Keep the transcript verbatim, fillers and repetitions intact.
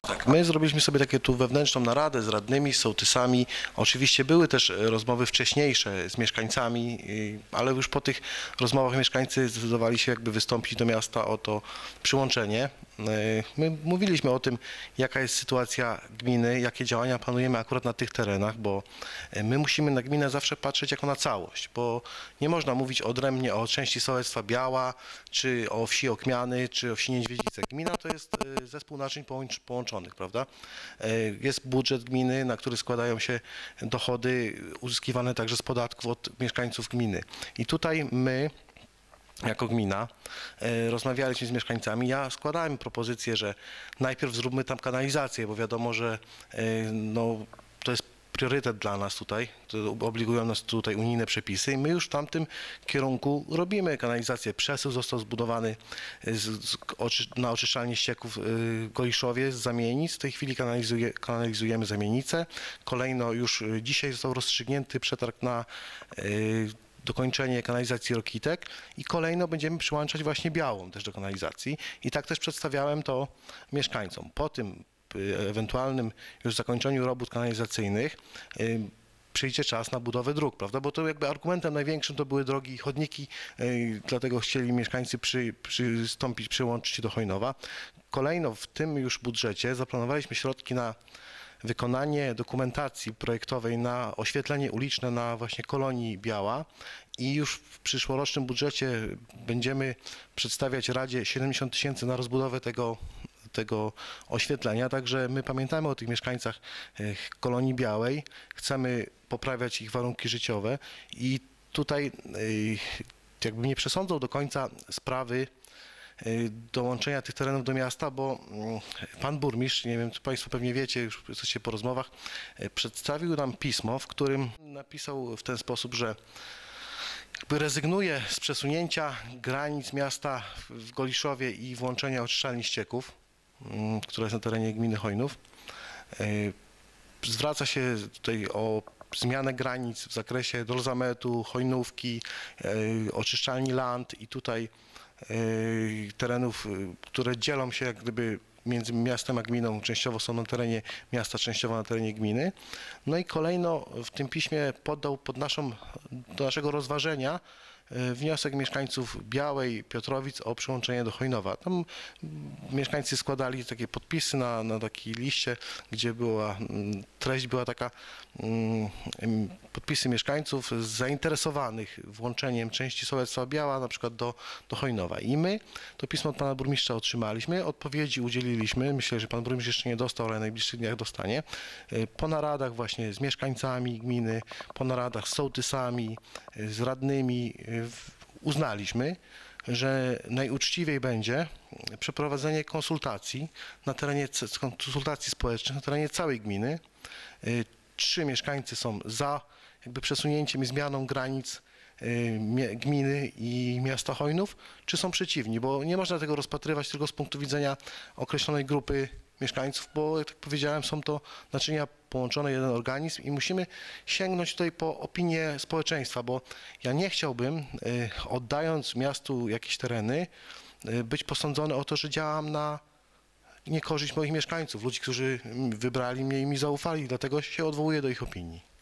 Tak, my zrobiliśmy sobie takie tu wewnętrzną naradę z radnymi, z sołtysami. Oczywiście były też rozmowy wcześniejsze z mieszkańcami, y, ale już po tych rozmowach mieszkańcy zdecydowali się jakby wystąpić do miasta o to przyłączenie. Y, My mówiliśmy o tym, jaka jest sytuacja gminy, jakie działania planujemy akurat na tych terenach, bo y, my musimy na gminę zawsze patrzeć jako na całość, bo nie można mówić odrębnie o części sołectwa Biała, czy o wsi Okmiany, czy o wsi Niedźwiedzice. Gmina to jest y, zespół naczyń połącz- połączonych, prawda? Y, Jest budżet gminy, na który składają się dochody uzyskiwane także z podatków od mieszkańców gminy. I tutaj my, jako gmina, e, rozmawialiśmy z mieszkańcami. Ja składałem propozycję, że najpierw zróbmy tam kanalizację, bo wiadomo, że e, no, to jest priorytet dla nas tutaj, to obligują nas tutaj unijne przepisy i my już w tamtym kierunku robimy kanalizację. Przesył został zbudowany z, z, oczy, na oczyszczalni ścieków w Goliszowie z zamienic. W tej chwili kanalizuje, kanalizujemy zamienicę. Kolejno już dzisiaj został rozstrzygnięty przetarg na y, dokończenie kanalizacji Rokitek i kolejno będziemy przyłączać właśnie Białą też do kanalizacji i tak też przedstawiałem to mieszkańcom. Po tym y, ewentualnym już zakończeniu robót kanalizacyjnych y, przyjdzie czas na budowę dróg, prawda? Bo to jakby argumentem największym to były drogi i chodniki, y, dlatego chcieli mieszkańcy przy, przystąpić, przyłączyć się do Chojnowa. Kolejno w tym już budżecie zaplanowaliśmy środki na wykonanie dokumentacji projektowej na oświetlenie uliczne na właśnie kolonii Biała i już w przyszłorocznym budżecie będziemy przedstawiać Radzie siedemdziesiąt tysięcy na rozbudowę tego, tego oświetlenia. Także my pamiętamy o tych mieszkańcach eh, kolonii Białej, chcemy poprawiać ich warunki życiowe i tutaj eh, jakby nie przesądzą do końca sprawy dołączenia tych terenów do miasta, bo pan burmistrz, nie wiem, czy państwo pewnie wiecie, już jesteście po rozmowach, przedstawił nam pismo, w którym napisał w ten sposób, że jakby rezygnuje z przesunięcia granic miasta w Goliszowie i włączenia oczyszczalni ścieków, która jest na terenie gminy Chojnów. Zwraca się tutaj o zmianę granic w zakresie Dolzametu, Chojnówki, oczyszczalni Land i tutaj terenów, które dzielą się jak gdyby między miastem a gminą, częściowo są na terenie miasta, częściowo na terenie gminy. No i kolejno w tym piśmie poddał pod naszą, do naszego rozważenia wniosek mieszkańców Białej, Piotrowic o przyłączenie do Chojnowa. Tam mieszkańcy składali takie podpisy na, na takiej liście, gdzie była, treść była taka, podpisy mieszkańców zainteresowanych włączeniem części sołectwa Biała na przykład do, do Chojnowa. I my to pismo od pana burmistrza otrzymaliśmy, odpowiedzi udzieliliśmy. Myślę, że pan burmistrz jeszcze nie dostał, ale w najbliższych dniach dostanie. Po naradach właśnie z mieszkańcami gminy, po naradach z sołtysami, z radnymi uznaliśmy, że najuczciwiej będzie przeprowadzenie konsultacji na terenie, konsultacji społecznych na terenie całej gminy. Trzy mieszkańcy są za jakby przesunięciem i zmianą granic gminy i miasta Chojnów, czy są przeciwni, bo nie można tego rozpatrywać tylko z punktu widzenia określonej grupy mieszkańców, bo jak tak powiedziałem, są to naczynia połączone, jeden organizm i musimy sięgnąć tutaj po opinię społeczeństwa, bo ja nie chciałbym, oddając miastu jakieś tereny, być posądzony o to, że działam na niekorzyść moich mieszkańców, ludzi, którzy wybrali mnie i mi zaufali, dlatego się odwołuję do ich opinii.